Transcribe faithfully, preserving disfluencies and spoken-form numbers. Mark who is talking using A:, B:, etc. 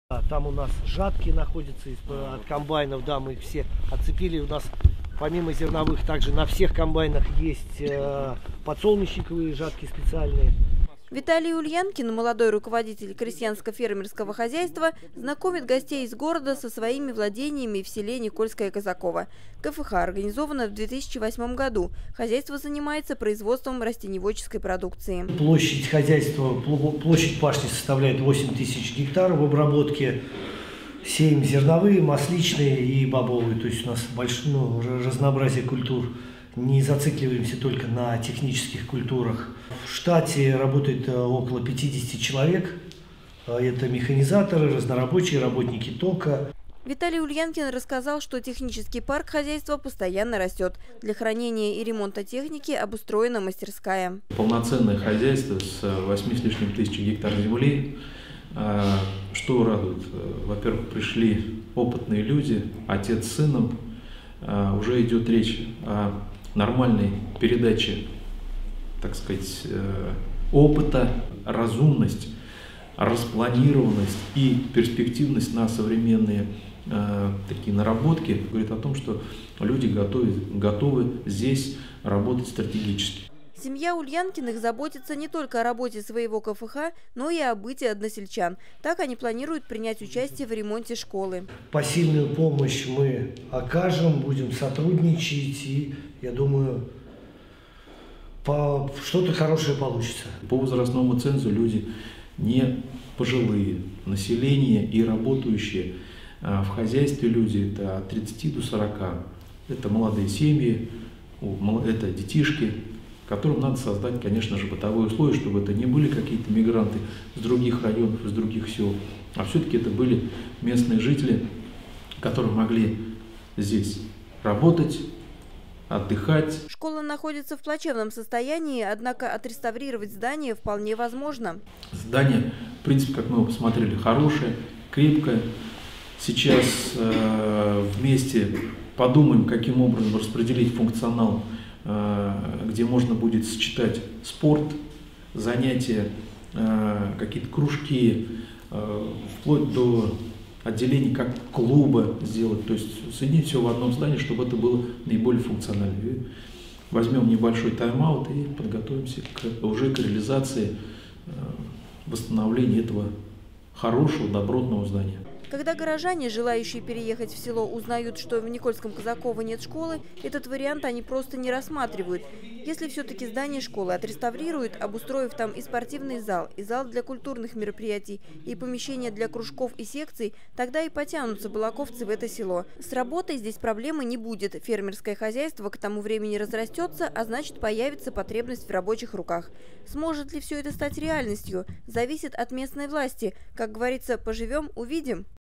A: А там у нас жатки находятся от комбайнов, да, мы их все отцепили. У нас помимо зерновых также на всех комбайнах есть э, подсолнечниковые жатки специальные.
B: Виталий Ульянкин, молодой руководитель крестьянско-фермерского хозяйства, знакомит гостей из города со своими владениями в селе Никольское-Казаково. КФХ организовано в две тысячи восьмом году. Хозяйство занимается производством растеневодческой продукции.
A: Площадь хозяйства, площадь пашни составляет восемь тысяч гектаров в обработке. семь зерновые, масличные и бобовые. То есть у нас большое, ну, разнообразие культур. Не зацикливаемся только на технических культурах. В штате работает около пятидесяти человек. Это механизаторы, разнорабочие, работники тока.
B: Виталий Ульянкин рассказал, что технический парк хозяйства постоянно растет. Для хранения и ремонта техники обустроена мастерская.
C: Полноценное хозяйство с восьми с лишним тысяч гектар земли. Что радует? Во-первых, пришли опытные люди, отец с сыном. Уже идет речь о нормальной передаче, так сказать, опыта, разумность, распланированность и перспективность на современные э, такие наработки говорит о том, что люди готовы, готовы здесь работать стратегически.
B: Семья Ульянкиных заботится не только о работе своего КФХ, но и о быте односельчан. Так они планируют принять участие в ремонте школы.
A: Посильную помощь мы окажем, будем сотрудничать, и, я думаю, по... что-то хорошее получится.
C: По возрастному цензу люди не пожилые, население и работающие в хозяйстве люди это от тридцати до сорока. Это молодые семьи, это детишки, которым надо создать, конечно же, бытовые условия, чтобы это не были какие-то мигранты с других районов, из других сел, а все-таки это были местные жители, которые могли здесь работать, отдыхать.
B: Школа находится в плачевном состоянии, однако отреставрировать здание вполне возможно.
C: Здание, в принципе, как мы его посмотрели, хорошее, крепкое. Сейчас э, вместе подумаем, каким образом распределить функционал, где можно будет сочетать спорт, занятия, какие-то кружки, вплоть до отделений как клуба сделать. То есть соединить все в одном здании, чтобы это было наиболее функционально. Возьмем небольшой тайм-аут и подготовимся к, уже к реализации восстановления этого хорошего, добротного здания.
B: Когда горожане, желающие переехать в село, узнают, что в Никольском Казаково нет школы, этот вариант они просто не рассматривают. Если все-таки здание школы отреставрируют, обустроив там и спортивный зал, и зал для культурных мероприятий, и помещения для кружков и секций, тогда и потянутся балаковцы в это село. С работой здесь проблемы не будет. Фермерское хозяйство к тому времени разрастется, а значит появится потребность в рабочих руках. Сможет ли все это стать реальностью? Зависит от местной власти. Как говорится, поживем – увидим.